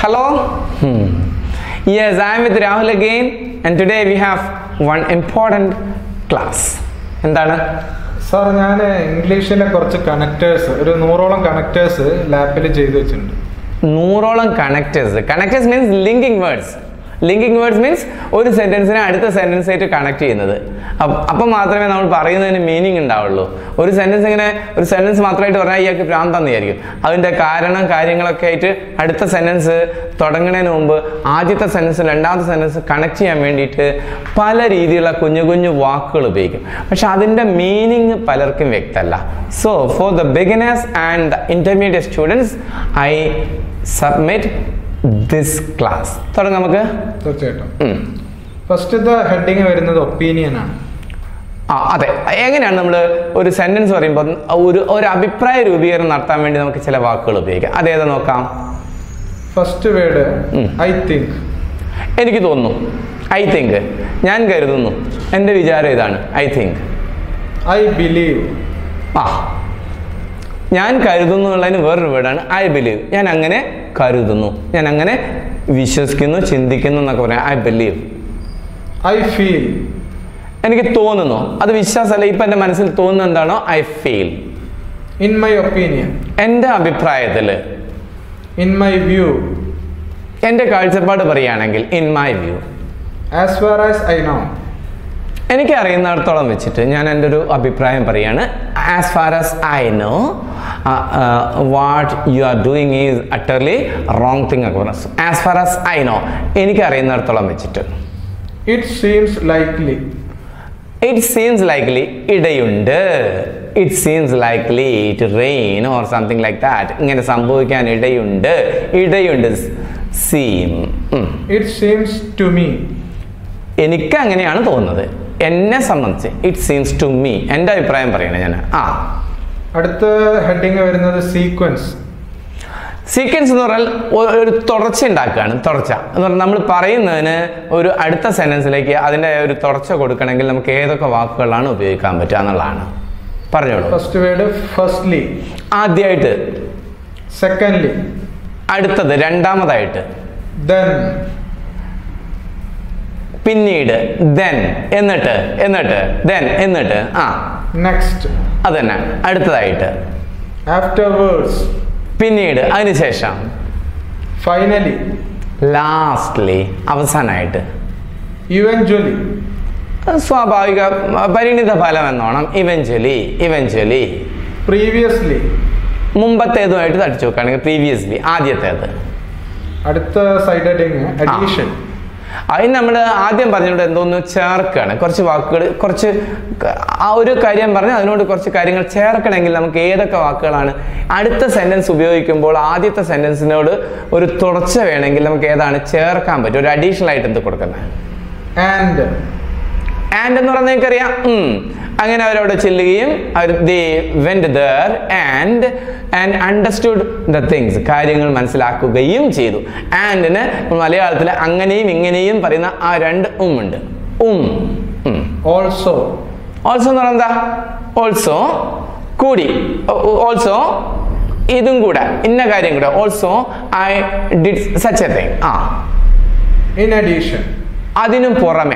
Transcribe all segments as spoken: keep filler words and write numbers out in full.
Hello. Hmm. Yes, I am with Rahul again, and today we have one important class. എന്താണ് sir? ഞാൻ ഇംഗ്ലീഷിലെ കുറച്ച് connectors, ഒരു നൂറോളം കണക്ടേഴ്സ് ലാപ്പിൽ ചെയ്തു വെച്ചിട്ടുണ്ട്. നൂറോളം connectors. Connectors means linking words. Linking words means ഒരു സെൻറ്റൻസിനെ അടുത്ത സെൻറ്റൻസ് ആയിട്ട് കണക്ട് ചെയ്യുന്നത്. അപ്പം മാത്രമേ നമ്മൾ പറയുന്നതിന് മീനിങ് ഉണ്ടാവുള്ളൂ. ഒരു സെൻറ്റൻസ് ഇങ്ങനെ ഒരു സെൻറ്റൻസ് മാത്രമായിട്ട് പറഞ്ഞാൽ ഇയാൾക്ക് ഭ്രാന്താന്ന് വിചാരിക്കും. അതിൻ്റെ കാരണം കാര്യങ്ങളൊക്കെ ആയിട്ട് അടുത്ത സെൻറ്റൻസ് തുടങ്ങുന്നതിന് മുമ്പ് ആദ്യത്തെ സെൻറ്റൻസ് രണ്ടാമത്തെ സെൻറ്റൻസ് കണക്ട് ചെയ്യാൻ വേണ്ടിയിട്ട് പല രീതിയിലുള്ള കുഞ്ഞു കുഞ്ഞു വാക്കുകൾ ഉപയോഗിക്കും. പക്ഷെ അതിൻ്റെ മീനിങ് പലർക്കും വ്യക്തമല്ല. So for the beginners and the intermediate students I submit this class. തുടങ്ങാം നമുക്ക്. തീർച്ചയായിട്ടും. ഫസ്റ്റത്തെ ഹെഡിങ് വരുന്നത് ഒപ്പീനിയൻ ആണ്. ആ അതെ, എങ്ങനെയാണ് നമ്മൾ ഒരു സെന്റൻസ് പറയുമ്പോൾ ഒരു ഒരു അഭിപ്രായ രൂപീകരണം നടത്താൻ വേണ്ടി നമുക്ക് ചില വാക്കുകൾ ഉപയോഗിക്കാം. അതേതാ നോക്കാം. First word I think. എനിക്ക് തോന്നുന്നു. I think. ഞാൻ കരുതുന്നു. എൻ്റെ വിചാരം ഇതാണ്. I think. I believe. ആ, ഞാൻ കരുതുന്നു എന്നുള്ളതിന് വേറൊരു വേർഡാണ് ഐ ബിലീവ്. ഞാൻ അങ്ങനെ കരുതുന്നു, ഞാൻ അങ്ങനെ വിശ്വസിക്കുന്നു, ചിന്തിക്കുന്നു എന്നൊക്കെ പറയാം. I believe. I feel. എനിക്ക് തോന്നുന്നു. അത് വിശ്വാസമല്ല, ഇപ്പം എൻ്റെ മനസ്സിൽ തോന്നുന്നത് എന്താണോ I feel. In my opinion. എൻ്റെ അഭിപ്രായത്തിൽ. In my view. എൻ്റെ കാഴ്ചപ്പാട് പറയുകയാണെങ്കിൽ in my view. As far as I know. എനിക്ക് അറിയുന്നിടത്തോളം വെച്ചിട്ട് ഞാൻ എൻ്റെ ഒരു അഭിപ്രായം പറയാണ്. As far as I know what you are doing is utterly wrong thing ഒക്കെ പറഞ്ഞു. As far as I know, എനിക്ക് അറിയുന്നിടത്തോളം വെച്ചിട്ട്. It seems likely. It seems likely. ഇടയുണ്ട്. It seems likely to rain or something like that. ഇങ്ങനെ സംഭവിക്കാൻ ഇടയുണ്ട്. ഇടയുണ്ട്. Seem. It seems to me. എനിക്ക് അങ്ങനെയാണ് തോന്നുന്നത്. എന്നെ സംബന്ധിച്ച് ഇറ്റ് സീംസ് ടു മീ. എൻ്റെ അഭിപ്രായം പറയണേ ഞാൻ. ആ അടുത്ത ഹെഡിങ് വരുന്നത് സീക്വൻസ്. സീക്വൻസ് എന്ന് പറഞ്ഞാൽ ഒരു തുടർച്ച ഉണ്ടാക്കുകയാണ്. തുടർച്ച എന്ന് പറഞ്ഞാൽ നമ്മൾ പറയുന്നതിന് ഒരു അടുത്ത സെൻറ്റൻസിലേക്ക് അതിൻ്റെ ഒരു തുടർച്ച കൊടുക്കണമെങ്കിൽ നമുക്ക് ഏതൊക്കെ വാക്കുകളാണ് ഉപയോഗിക്കാൻ പറ്റുക എന്നുള്ളതാണ്. പറഞ്ഞോളൂ. First word firstly. ആദ്യമായിട്ട്. സെക്കൻഡ്ലി. അടുത്തത്. രണ്ടാമതായിട്ട്. ദെൻ. പിന്നീട്. ദെൻ. എന്നിട്ട്. എന്നിട്ട്. ദെൻ. എന്നിട്ട്. ആ നെക്സ്റ്റ്. അത് തന്നെ. അടുത്തതായിട്ട്. ആഫ്റ്റർവേർഡ്സ്. പിന്നീട്. അതിനുശേഷം. ഫൈനലി. ലാസ്റ്റ്ലി. അവസാനമായിട്ട്. ഇവൻച്വലി. സ്വാഭാവിക പരിണിത ഫലം എന്നോണം. ഇവൻച്വലി. ഇവൻച്വലി. പ്രീവിയസ്ലി. മുമ്പത്തേതുമായിട്ട് തടിച്ചു നോക്കുകയാണെങ്കിൽ പ്രീവിയസ്ലി. ആദ്യത്തേത്. അടുത്ത സൈഡ് ഹെഡിങ് അഡീഷൻ. അതിന് നമ്മൾ ആദ്യം പറഞ്ഞുകൊണ്ട് എന്തോന്ന് ചേർക്കുകയാണ്. കുറച്ച് വാക്കുകൾ, കുറച്ച് ആ ഒരു കാര്യം പറഞ്ഞ് അതിനോട് കുറച്ച് കാര്യങ്ങൾ ചേർക്കണമെങ്കിൽ നമുക്ക് ഏതൊക്കെ വാക്കുകളാണ് അടുത്ത സെൻറ്റൻസ് ഉപയോഗിക്കുമ്പോൾ ആദ്യത്തെ സെൻറ്റൻസിനോട് ഒരു തുടർച്ച വേണമെങ്കിൽ നമുക്ക് ഏതാണ് ചേർക്കാൻ പറ്റും. ഒരു അഡീഷണൽ ആയിട്ട് എന്ത് കൊടുക്കുന്നത്. ആൻഡ്. ആൻഡ് എന്ന് പറഞ്ഞാൽ നിങ്ങൾക്കറിയാം. അങ്ങനെ അവരവിടെ ചെല്ലുകയും അവർ they went there and and understood the things. കാര്യങ്ങൾ മനസ്സിലാക്കുകയും ചെയ്തു. ആൻഡിന് മലയാളത്തിൽ അങ്ങനെയും ഇങ്ങനെയും പറയുന്ന ആ രണ്ട് ഉം ഉണ്ട്. ഉം. ഓൾസോ. ഓൾസോ എന്ന് പറഞ്ഞാൽ എന്താ? ഓൾസോ കൂടി. ഓൾസോ ഇതും കൂടെ, ഇന്ന കാര്യം കൂടെ. Also I did such a thing. Ah in addition. അതിനും പുറമെ.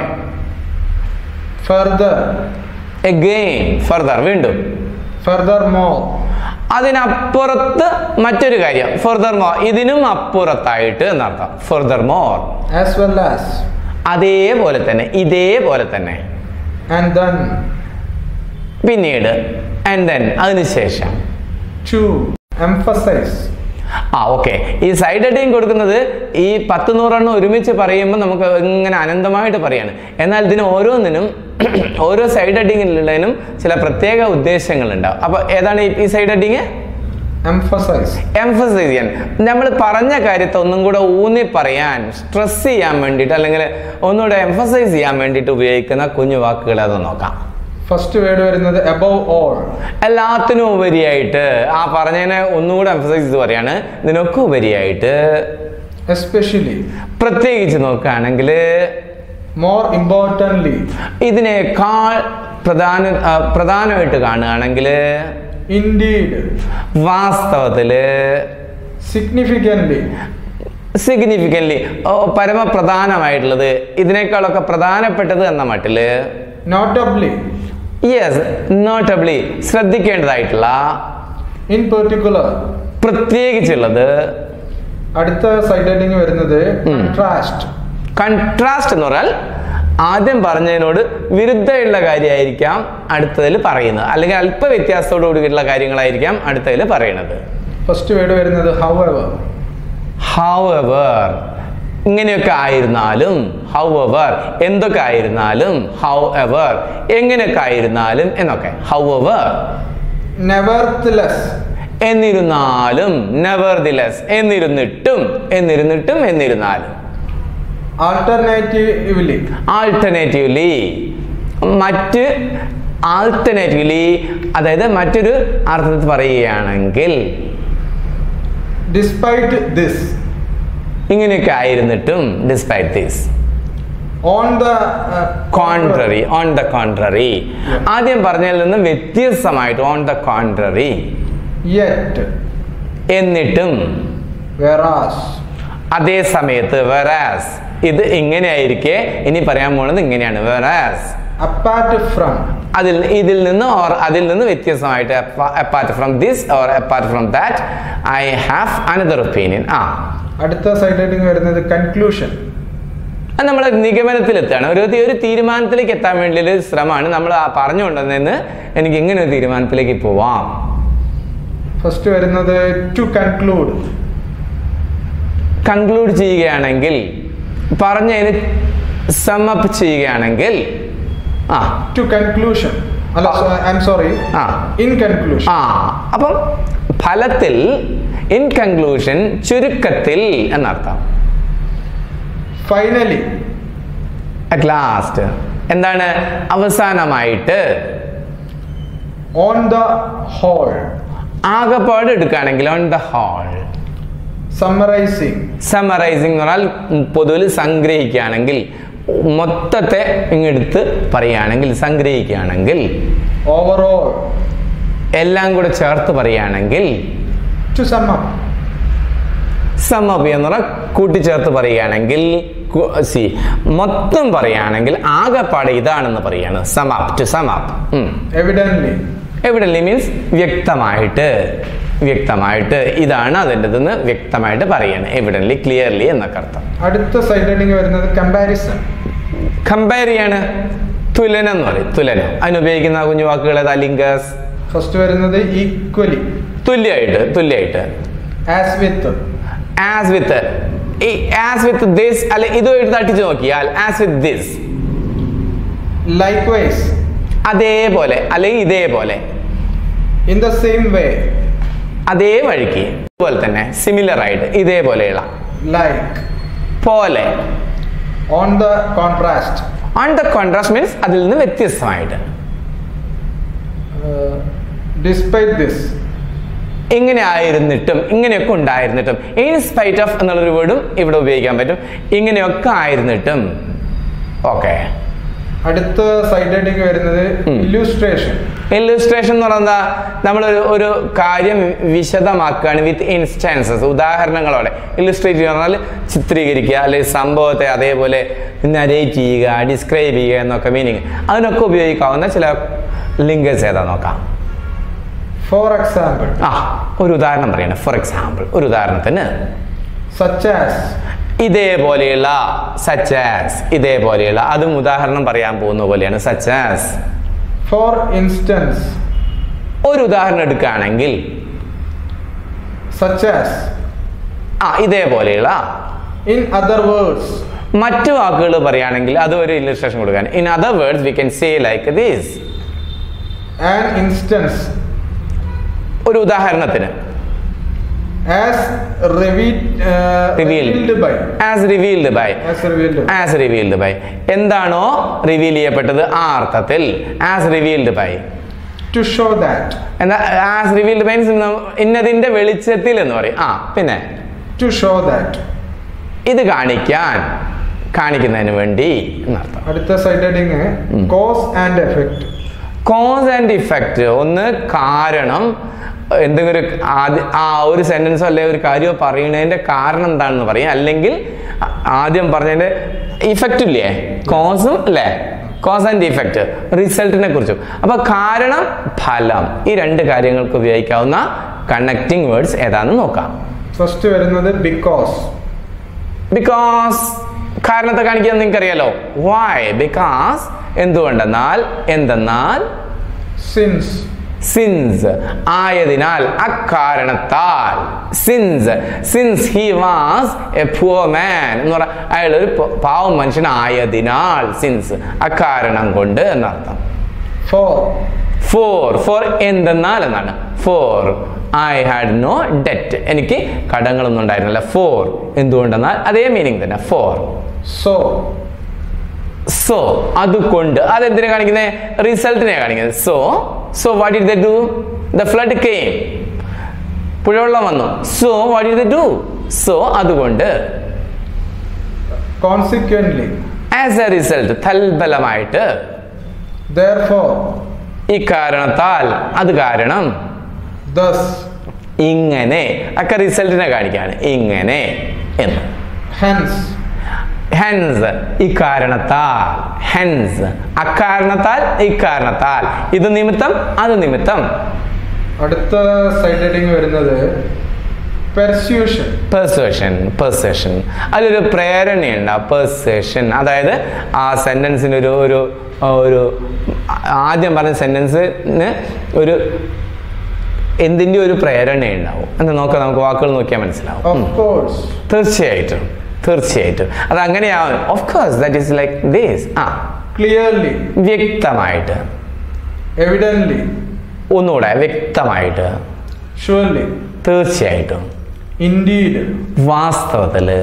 ഫർദർ. അഗെയിൻ. ഫർദർ. വീണ്ടും. Furthermore. അതിനപ്പുറത്ത് മറ്റൊരു കാര്യം. Furthermore. ഇതിനും അപ്പുറത്തായിട്ട് എന്നർത്ഥം. Furthermore. As well as. അതേപോലെ തന്നെ, ഇതേപോലെ തന്നെ. And then. പിന്നീട്. And then. അതിനുശേഷം. To emphasize. Ah okay. ഈ സൈഡ് ഹെഡിങ് കൊടുക്കുന്നത് ഈ പത്ത് നൂറെണ്ണം ഒരുമിച്ച് പറയുമ്പോൾ നമുക്ക് ഇങ്ങനെ അനന്തമായിട്ട് പറയാണ്. എന്നാൽ ഇതിന് ഓരോന്നിനും ഓരോ സൈഡ് ഹെഡിങ്ങിലുള്ളതിനും ചില പ്രത്യേക ഉദ്ദേശങ്ങളുണ്ടാവും. അപ്പോൾ ഏതാണ് ഈ സൈഡ് ഹെഡിങ്? എംഫസൈസ്. എംഫസൈസ് ചെയ്യാൻ, നമ്മൾ പറഞ്ഞ കാര്യത്തെ ഒന്നും കൂടെ ഊന്നി പറയാൻ, സ്ട്രെസ് ചെയ്യാൻ വേണ്ടിയിട്ട് അല്ലെങ്കിൽ ഒന്നുകൂടെ എംഫസൈസ് ചെയ്യാൻ വേണ്ടിയിട്ട് ഉപയോഗിക്കുന്ന കുഞ്ഞു വാക്കുകൾ അത് നോക്കാം. ഫസ്റ്റ് വേർഡ് വരുന്നത് above all. എല്ലാത്തിനും ഉപരിയായിട്ട്. ആ പറഞ്ഞതിനെ ഒന്നുകൂടെ എംഫസൈസ് ചെയ്ത് പറയാണ്. ഇതിനൊക്കെ ഉപരിയായിട്ട്. എസ്പെഷ്യലി. പ്രത്യേകിച്ച് നോക്കുകയാണെങ്കിൽ. More importantly. ഇതിനേക്കാൾ പ്രധാന പ്രധാനമായിട്ട് കാണുകയാണെങ്കിൽ. ഇൻഡീഡ്. വാസ്തവത്തില്. സിഗ്നിഫിക്കൻ്റ്ലി. സിഗ്നിഫിക്കൻ്റ്ലി, പരമപ്രധാനമായിട്ടുള്ളത്, ഇതിനേക്കാളൊക്കെ പ്രധാനപ്പെട്ടത് എന്ന മട്ടില്. നോട്ടബ്ലി. യെസ്, നോട്ടബ്ലി, ശ്രദ്ധിക്കേണ്ടതായിട്ടുള്ള. ഇൻ പെർട്ടിക്കുലർ, പ്രത്യേകിച്ചുള്ളത്. അടുത്ത സൈഡ് ഹെഡിങ് വരുന്നത് കൺട്രാസ്റ്റ്. കൺട്രാസ്റ്റ് എന്ന് പറഞ്ഞാൽ ആദ്യം പറഞ്ഞതിനോട് വിരുദ്ധമുള്ള കാര്യമായിരിക്കാം അടുത്തതിൽ പറയുന്നത്, അല്ലെങ്കിൽ അല്പ വ്യത്യാസത്തോടു കൂടിയിട്ടുള്ള കാര്യങ്ങളായിരിക്കാം അടുത്തതിൽ പറയുന്നത്. ഫസ്റ്റ് വേർഡ് വരുന്നത് however. however, ഇങ്ങനെയൊക്കെ ആയിരുന്നാലും, however, എന്തൊക്കെ ആയിരുന്നാലും, however, എങ്ങനെയൊക്കെ ആയിരുന്നാലും എന്നൊക്കെ. however, nevertheless, എന്നിരുന്നാലും, nevertheless, എന്നിരുന്നിട്ടും, എന്നിരുന്നിട്ടും, എന്നിരുന്നാലും. alternatively, ആൾട്ടർനേറ്റീവ്ലി, മറ്റ് ആൾട്ടർനേറ്റീവ്ലി, അതായത് മറ്റൊരു അർത്ഥത്തിൽ പറയുകയാണെങ്കിൽ. despite this, ഇങ്ങനെയൊക്കെ ആയിരുന്നിട്ടും, despite this. on the uh, contrary, on the contrary, ആദ്യം പറഞ്ഞതിൽ നിന്ന് വ്യത്യസ്തമായിട്ട്, on the contrary. yet, എന്നിട്ടും. whereas, അതേ സമയത്ത്, whereas, ഇത് ഇങ്ങനെയായിരിക്കെ ഇനി പറയാൻ പോകുന്നത് ഇങ്ങനെയാണ്. whereas, apart from, അതിൽ ഇതിൽ നിന്ന് ഓർ അതിൽ നിന്ന് വ്യത്യസ്തമായിട്ട്, apart from this or apart from that, I have another opinion. ആ അടുത്ത സൈഡ് ഹെഡിങ് വരുന്നത് കൺക്ലൂഷൻ. അത് നമ്മൾ നിഗമനത്തിലെത്താണ്, ഒരു ഒരു തീരുമാനത്തിലേക്ക് എത്താൻ വേണ്ടിയുള്ള ഒരു ശ്രമമാണ് നമ്മൾ പറഞ്ഞുകൊണ്ടുവന്നതെന്ന്. എനിക്ക് ഇങ്ങനെ ഒരു തീരുമാനത്തിലേക്ക് പോവാം. ഫസ്റ്റ് വരുന്നത് ടു കൺക്ലൂഡ്. കൺക്ലൂഡ് ചെയ്യുകയാണെങ്കിൽ, പറഞ്ഞതിന് സമപ്പ് ചെയ്യുകയാണെങ്കിൽ, ആ ടു കൺക്ലൂഷൻ, അല്ല I am sorry, ah in conclusion. ആ അപ്പം ഫലത്തിൽ, ഇൻ കൺക്ലൂഷൻ, ചുരുക്കത്തിൽ എന്നർത്ഥം. ഫൈനലി, അറ്റ് ലാസ്റ്റ്, എന്താണ് അവസാനമായിട്ട്. ഓൺ ദ ഹോൾ, ആകപ്പാട് എടുക്കുകയാണെങ്കിൽ on the whole. Summarising, summarising എന്ന് പറഞ്ഞാൽ പൊതുവിൽ സംഗ്രഹിക്കുകയാണെങ്കിൽ, മൊത്തത്തെ ഇങ്ങെടുത്ത് പറയുകയാണെങ്കിൽ, സംഗ്രഹിക്കുകയാണെങ്കിൽ. ഓവറോൾ, എല്ലാം കൂടെ ചേർത്ത് പറയുകയാണെങ്കിൽ. To sum up, sum up എന്ന് പറഞ്ഞാൽ കൂട്ടിച്ചേർത്ത് പറയുകയാണെങ്കിൽ, സി മൊത്തം പറയുകയാണെങ്കിൽ ആകപ്പാട് ഇതാണെന്ന് പറയാണ്. Sum up, to sum up. Evidently, evidently means വ്യക്തമായിട്ട്, വ്യക്തമായിട്ട് ഇതാണ് അതിൻ്റെതെന്ന് വ്യക്തമായിട്ട് പറയാണ്. എവിഡൻലി, ക്ലിയർലി എന്നൊക്കെ അർത്ഥം. അടുത്ത സൈഡ് ഹെഡിങ് വരുന്നത് കമ്പാരിസൺ. കമ്പയർ ചെയ്യാണ്, തുലനം എന്ന് പറയും. തുലനം, അതിനുപയോഗിക്കുന്ന കുഞ്ഞു വാക്കുകൾ ഏതാ? ലിംഗസ്. ഫസ്റ്റ് വരുന്നത് ഈക്വലി, തുല്യമായിട്ട്, തുല്യമായിട്ട്. ആസ് വിത്ത്, ആസ് വിത്ത്, ഈ ആസ് വിത്ത് ദിസ്, അല്ലെ ഇതുമായിട്ട് തട്ടിച്ച് നോക്കിയാൽ ആസ് വിത്ത് ദിസ്. ലൈക്വൈസ്, അതേപോലെ, അല്ലെങ്കിൽ ഇതേപോലെ. ഇൻ ദ സെയിം വേ, അതേ വഴിക്ക്, അതുപോലെ തന്നെ, സിമിലർ ആയിട്ട്, ഇതേപോലെയുള്ള. ലൈക്ക്, പോലെ. On the contrast, on the contrast means അതിൽ നിന്ന് വ്യത്യസ്തമായിട്ട്. ഡിസ്പൈറ്റ് ദിസ്, ഇങ്ങനെ ആയിരുന്നിട്ടും, ഇങ്ങനെയൊക്കെ ഉണ്ടായിരുന്നിട്ടും. ഇൻ സ്പൈറ്റ് ഓഫ് എന്നുള്ളൊരു വേർഡും ഇവിടെ ഉപയോഗിക്കാൻ പറ്റും. ഇങ്ങനെയൊക്കെ ആയിരുന്നിട്ടും. ഓക്കെ. അടുത്ത സൈഡ് ഹെഡിങ് വരുന്നത് ഇല്ലുസ്ട്രേഷൻ. ഇല്ലുസ്ട്രേഷൻ എന്ന് പറഞ്ഞാൽ നമ്മളൊരു ഒരു കാര്യം വിശദമാക്കുകയാണ് വിത്ത് ഇൻസ്റ്റൻസസ്, ഉദാഹരണങ്ങളോടെ. ഇല്ലുസ്ട്രേറ്റ് എന്ന് പറഞ്ഞാൽ ചിത്രീകരിക്കുക, അല്ലെങ്കിൽ സംഭവത്തെ അതേപോലെ നരേറ്റ് ചെയ്യുക, ഡിസ്ക്രൈബ് ചെയ്യുക എന്നൊക്കെ മീനിങ്. അതിനൊക്കെ ഉപയോഗിക്കാവുന്ന ചില ലിംഗസ് ഏതാ നോക്കാം. ഫോർ എക്സാമ്പിൾ, ആ ഒരു ഉദാഹരണം പറയണം. ഫോർ എക്സാമ്പിൾ, ഒരു ഉദാഹരണത്തിന് സച്ച് ആസ്, ഇതേപോലെയുള്ള. സച്ച് ആസ്, ഇതേപോലെയുള്ള. അതും ഉദാഹരണം പറയാൻ പോകുന്ന പോലെയാണ്. Such as. ഫോർ ഇൻസ്റ്റൻസ്, ഒരു ഉദാഹരണം എടുക്കുകയാണെങ്കിൽ സച്ച് ആസ്, ആ ഇതേപോലെയുള്ള. ഇൻ അതർ വേർഡ്സ്, മറ്റു വാക്കുകൾ പറയുകയാണെങ്കിൽ അത് ഒരു ഇല്ലസ്ട്രേഷൻ കൊടുക്കാൻ. In other words we can say like this. An instance, ഒരു ഉദാഹരണത്തിന്. as revealed, uh, revealed by, as revealed by, as revealed by, as revealed by. എന്താണോ റിവീൽ ചെയ്യപ്പെട്ടത് ആ അർത്ഥത്തിൽ as revealed by. to show that, എന്താ as revealed by ഇന്നതിന്റെ വെളിച്ചത്തിൽ എന്ന് പറയും. ആ പിന്നെ to show that, ഇത് കാണിക്കാൻ, കാണിക്കുന്നതിന് വേണ്ടി എന്നർത്ഥം. അടുത്ത side heading cause and effect. Cause and effect, ഒന്ന് കാരണം എന്തെങ്കിലും ഒരു ആദ്യ ആ ഒരു സെന്റൻസോ അല്ലെങ്കിൽ ഒരു കാര്യമോ പറയുന്നതിന്റെ കാരണം എന്താണെന്ന് പറയും, അല്ലെങ്കിൽ ആദ്യം പറഞ്ഞതിന്റെ ഇഫക്റ്റ് ഇല്ലേ, കോസും അല്ലേ, കോസ് ആൻഡ് ഇഫക്റ്റ്, റിസൾട്ടിനെ കുറിച്ചും. അപ്പൊ കാരണം ഫലം ഈ രണ്ട് കാര്യങ്ങൾക്ക് ഉപയോഗിക്കാവുന്ന കണക്റ്റിംഗ് വേർഡ്സ് ഏതാണെന്ന് നോക്കാം. ഫസ്റ്റ് വരുന്നത് ബിക്കോസ്. ബിക്കോസ് കാരണത്തെ കാണിക്കാൻ നിങ്ങൾക്ക് അറിയാലോ. വൈ? ബിക്കോസ് എന്തുകൊണ്ടെന്നാൽ, എന്തെന്നാൽ. സിൻസ്. സിൻസ് ആയതിനാൽ, അക്കാരണത്താൽ. Since since he was a poor man എന്ന് പറഞ്ഞാൽ അയാൾ ഒരു പാവം മനുഷ്യനായതിനാൽ, സിൻസ് അക്കാരണം കൊണ്ട് എന്നർത്ഥം. ഫോർ. ഫോർ ഫോർ എന്തെന്നാൽ എന്നാണ്. For I had no debt, എനിക്ക് കടങ്ങളൊന്നും ഉണ്ടായിരുന്നില്ല. ഫോർ എന്തുകൊണ്ടെന്നാൽ അതേ മീനിങ് തന്നെ. ഫോർ. സോ. സോ അതുകൊണ്ട്, അതെന്തിനാ കാണിക്കുന്നത്? റിസൾട്ടിനെ കാണിക്കുന്നത്. So so what did they do? The flood came, പുഴവെള്ളം വന്നു. So what did they do? So അതുകൊണ്ട്. കോൺസിക്വന്റ്ലി. ആസ് എ റിസൾട്ട്, തൽഫലമായിട്ട്. therefore. ഇക്കാരണത്താൽ, അത് കാരണം. thus. ഇങ്ങനെ, ഒക്കെ റിസൾട്ടിനെ കാണിക്കാണ്. ഇങ്ങനെ എന്ന്. hence. ഹെൻസ് ഇക്കാരണത്താൽ. ഹെൻസ് അക്കാരണത്താൽ, ഇക്കാരണത്താൽ. ഇത് നിമിത്തം, അത് നിമിത്തം. അടുത്ത സൈഡ് ഹെഡിങ് വരുന്നത് പെർസ്യൂഷൻ. പെർസുവേഷൻ. പെർസുവേഷൻ അതിലൊരു പ്രേരണയുണ്ട്. പെർസുവേഷൻ അതായത് ആ സെന്റൻസിന് ഒരു ഒരു ഒരു ആദ്യം പറഞ്ഞ സെന്റൻസിന് ഒരു എന്തിൻ്റെ ഒരു പ്രേരണയുണ്ടാവും എന്ന് നോക്കാം. നമുക്ക് വാക്കുകൾ നോക്കിയാൽ മനസ്സിലാവും. തീർച്ചയായിട്ടും തീർച്ചയായിട്ടും അത് അങ്ങനെയാവും. Of course that is like this. Ah clearly, വ്യക്തമായിട്ട്. എവിഡന്റ്ലി, ഒന്നുകൂടെ വ്യക്തമായിട്ട്. ഷുവർലി, തീർച്ചയായിട്ടും. ഇൻഡീഡ്, വാസ്തവത്തില്.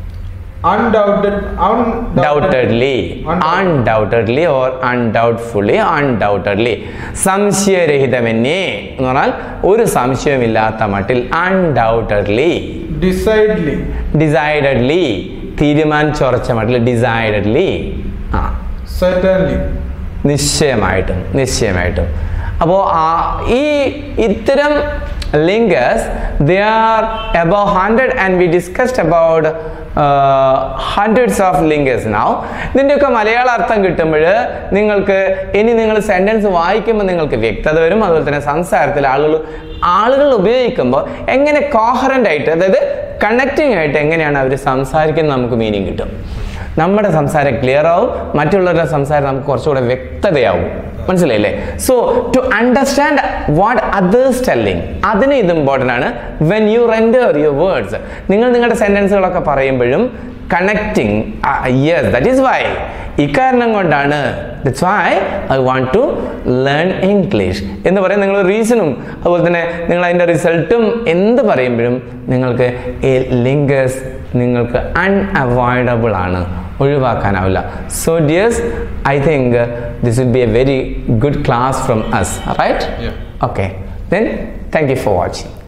Undoubted, doubtedly, undoubtedly or undoubtfully, undoubtedly. സംശയരഹിതമെന്നേ എന്ന് പറഞ്ഞാൽ ഒരു സംശയമില്ലാത്ത മട്ടിൽ. അൺഡൗട്ടഡ്ലി. ഡിസൈഡ്ലി, ഡിസൈഡഡ്ലി തീരുമാനിച്ചുറച്ച മട്ടിൽ. ഡിസൈഡഡ്ലി. ആ സർട്ടൻലി, നിശ്ചയമായിട്ടും നിശ്ചയമായിട്ടും. അപ്പോൾ ഈ ഇത്തരം linkers they are above one hundred and we discussed about uh, hundreds of linkers now. ഇതിൻ്റെയൊക്കെ മലയാള അർത്ഥം കിട്ടുമ്പോൾ നിങ്ങൾക്ക് ഇനി നിങ്ങൾ സെൻറ്റൻസ് വായിക്കുമ്പോൾ നിങ്ങൾക്ക് വ്യക്തത വരും. അതുപോലെ തന്നെ സംസാരത്തിൽ ആളുകൾ ആളുകൾ ഉപയോഗിക്കുമ്പോൾ എങ്ങനെ കോഹറൻ്റ് ആയിട്ട്, അതായത് കണക്റ്റിംഗ് ആയിട്ട് എങ്ങനെയാണ് അവർ സംസാരിക്കുന്നത് നമുക്ക് മീനിങ് കിട്ടും. നമ്മുടെ സംസാരം ക്ലിയർ ആവും, മറ്റുള്ളവരുടെ സംസാരം നമുക്ക് കുറച്ചുകൂടെ വ്യക്തതയാവും. മനസ്സിലായില്ലേ? So to understand what authors telling, അതിന് ഇത് ഇമ്പോർട്ടൻ്റ് ആണ്. When you render your words, നിങ്ങൾ നിങ്ങളുടെ സെൻറ്റൻസുകളൊക്കെ പറയുമ്പോഴും connecting. Yes, that is why. ഇക്കാരണം കൊണ്ടാണ്, that's why I want to learn English എന്ന് പറയും. നിങ്ങൾ റീസണും അതുപോലെ തന്നെ നിങ്ങൾ അതിൻ്റെ റിസൾട്ടും എന്ത് പറയുമ്പോഴും നിങ്ങൾക്ക് ലിങ്കേഴ്സ് നിങ്ങൾക്ക് അൺഅവോയ്ഡബിൾ ആണ്, ഒഴിവാക്കാനാവില്ല. So dears, I think this will be a very good class from us, right? Yeah. Okay, then thank you for watching.